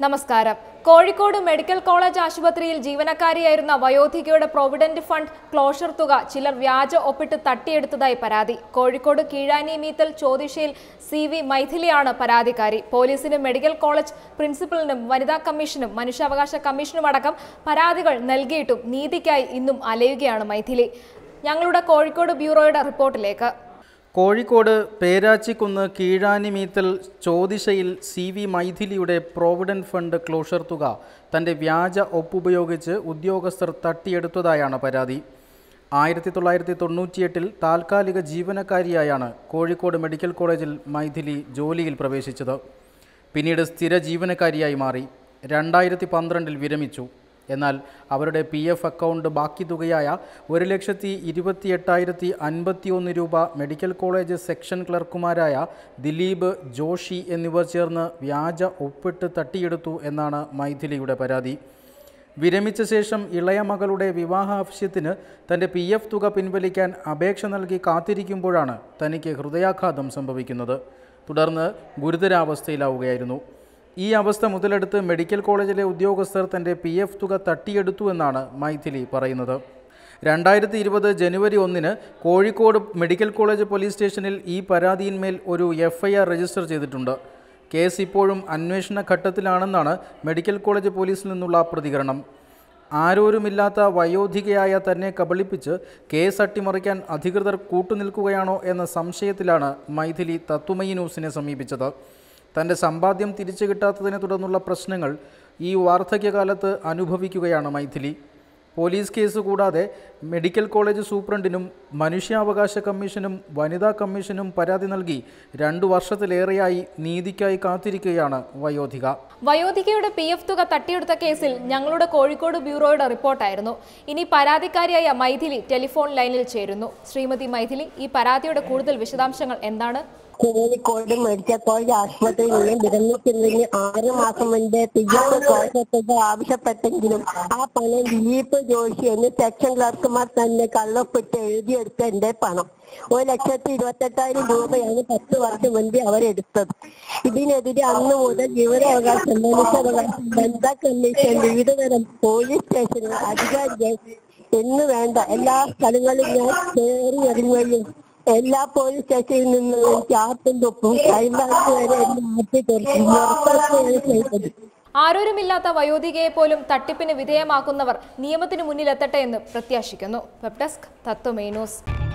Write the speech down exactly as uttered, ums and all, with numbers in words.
നമസ്കാരം. Kozhikode medical college ആശുപത്രിയിൽ ജീവനക്കാരിയായിരുന്ന വയോധികയുടെ പ്രൊവിഡന്റ് ഫണ്ട് ക്ലോഷർ തുക ചിലർ വ്യാജ ഒപ്പിട്ട് തട്ടിയെടുത്തതായി പരാതി. കോഴിക്കോട് കീഴാനി മീത്തൽ ചോദിശയിൽ സി വി മൈഥിലിയാണ് പരാതിക്കാരി. പോലീസിനും മെഡിക്കൽ കോളേജ് പ്രിൻസിപ്പലിനും വനിതാ കമ്മീഷനും മനുഷ്യാവകാശ കമ്മീഷനും അടക്കം പരാതികൾ നൽകിയിട്ടും നീതിക്കായി ഇന്നും അലയുകയാണ് മൈഥിലി. ഞങ്ങളുടെ കോഴിക്കോട് ബ്യൂറോയുടെ റിപ്പോർട്ടിലേക്ക്. കോഴിക്കോട് പേരാച്ചിക്കുന്ന് കീഴാനി മീത്തൽ ചോദിശയിൽ സി വി മൈഥിലിയുടെ പ്രോവിഡന്റ് ഫണ്ട് ക്ലോഷർ തുക തൻ്റെ വ്യാജ ഒപ്പുപയോഗിച്ച് ഉദ്യോഗസ്ഥർ തട്ടിയെടുത്തതായാണ് പരാതി. ആയിരത്തി തൊള്ളായിരത്തി തൊണ്ണൂറ്റിയെട്ടിൽ താൽക്കാലിക ജീവനക്കാരിയായാണ് കോഴിക്കോട് മെഡിക്കൽ കോളേജിൽ മൈഥിലി ജോലിയിൽ പ്രവേശിച്ചത്. പിന്നീട് സ്ഥിര ജീവനക്കാരിയായി മാറി. രണ്ടായിരത്തി പന്ത്രണ്ടിൽ വിരമിച്ചു. എന്നാൽ അവരുടെ പി എഫ് അക്കൗണ്ട് ബാക്കി തുകയായ ഒരു ലക്ഷത്തി ഇരുപത്തി എട്ടായിരത്തി അൻപത്തി ഒന്ന് രൂപ മെഡിക്കൽ കോളേജ് സെക്ഷൻ ക്ലർക്കുമാരായ ദിലീപ്, ജോഷി എന്നിവർ ചേർന്ന് വ്യാജ ഒപ്പിട്ട് തട്ടിയെടുത്തു എന്നാണ് മൈഥിലിയുടെ പരാതി. വിരമിച്ച ശേഷം ഇളയ മകളുടെ വിവാഹ ആവശ്യത്തിന് തൻ്റെ പി എഫ് തുക പിൻവലിക്കാൻ അപേക്ഷ നൽകി കാത്തിരിക്കുമ്പോഴാണ് തനിക്ക് ഹൃദയാഘാതം സംഭവിക്കുന്നത്. തുടർന്ന് ഗുരുതരാവസ്ഥയിലാവുകയായിരുന്നു. ഈ അവസ്ഥ മുതലെടുത്ത് മെഡിക്കൽ കോളേജിലെ ഉദ്യോഗസ്ഥർ തൻ്റെ പി എഫ് തുക തട്ടിയെടുത്തു എന്നാണ് മൈഥിലി പറയുന്നത്. രണ്ടായിരത്തി ഇരുപത് ജനുവരി ഒന്നിന് കോഴിക്കോട് മെഡിക്കൽ കോളേജ് പോലീസ് സ്റ്റേഷനിൽ ഈ പരാതിയിന്മേൽ ഒരു എഫ് ഐ ആർ രജിസ്റ്റർ ചെയ്തിട്ടുണ്ട്. കേസ് ഇപ്പോഴും അന്വേഷണ ഘട്ടത്തിലാണെന്നാണ് മെഡിക്കൽ കോളേജ് പോലീസിൽ നിന്നുള്ള പ്രതികരണം. ആരോരുമില്ലാത്ത വയോധികയായ തന്നെ കബളിപ്പിച്ച് കേസ് അട്ടിമറിക്കാൻ അധികൃതർ കൂട്ടുനിൽക്കുകയാണോ എന്ന സംശയത്തിലാണ് മൈഥിലി തത്വമയി ന്യൂസിനെ സമീപിച്ചത്. തൻ്റെ സമ്പാദ്യം തിരിച്ചു കിട്ടാത്തതിനെ തുടർന്നുള്ള പ്രശ്നങ്ങൾ ഈ വാർദ്ധക്യകാലത്ത് അനുഭവിക്കുകയാണ് മൈഥിലി. പോലീസ് കേസ് കൂടാതെ മെഡിക്കൽ കോളേജ് സൂപ്രണ്ടിനും മനുഷ്യാവകാശ കമ്മീഷനും വനിതാ കമ്മീഷനും പരാതി നൽകി രണ്ടു വർഷത്തിലേറെയായി നീതിക്കായി കാത്തിരിക്കുകയാണ് വയോധിക. വയോധികയുടെ പി എഫ് തുക തട്ടിയെടുത്ത കേസിൽ ഞങ്ങളുടെ കോഴിക്കോട് ബ്യൂറോയുടെ റിപ്പോർട്ടായിരുന്നു. ഇനി പരാതിക്കാരിയായ മൈഥിലി ടെലിഫോൺ ലൈനിൽ ചേരുന്നു. ശ്രീമതി മൈഥിലി, ഈ പരാതിയുടെ കൂടുതൽ വിശദാംശങ്ങൾ എന്താണ്? കോഴിക്കോട് മെഡിക്കൽ കോളേജ് ആശുപത്രിയിൽ നിന്ന് വിരമിക്കുന്നതിന് ആറ് മാസം മുൻപ് പി എഫ് കോശത്തുക ആവശ്യപ്പെട്ടെങ്കിലും ആ പണം ദിലീപ്, ജോഷി എന്നീ സെക്ഷൻ ക്ലർക്കുമാർ തന്നെ കള്ളൊപ്പിട്ട് എഴുതിയെടുത്ത എന്റെ പണം ഒരു ലക്ഷത്തി ഇരുപത്തെട്ടായിരം രൂപയാണ് പത്ത് വർഷം മുൻപ് അവരെടുത്തത്. ഇതിനെതിരെ അന്ന് മുതൽ വിവരാവകാശം, മനുഷ്യാവകാശം, വനിതാ കമ്മീഷൻ, വിവിധതരം പോലീസ് സ്റ്റേഷനുകൾ, അധികാരികൾ എന്ന് വേണ്ട എല്ലാ സ്ഥലങ്ങളിലും ഞാൻ കയറി ഇറങ്ങുകയും എല്ലാ പോലീസ് സ്റ്റേഷനിൽ നിന്നും എനിക്ക് ആർക്കും കൈമാറി വരെ മാറ്റി ചെയ്തത്. ആരോരുമില്ലാത്ത വയോധികയെ പോലും തട്ടിപ്പിന് വിധേയമാക്കുന്നവർ നിയമത്തിന് മുന്നിലെത്തട്ടെ എന്ന് പ്രത്യാശിക്കുന്നു. Web desk Tatwamayi news.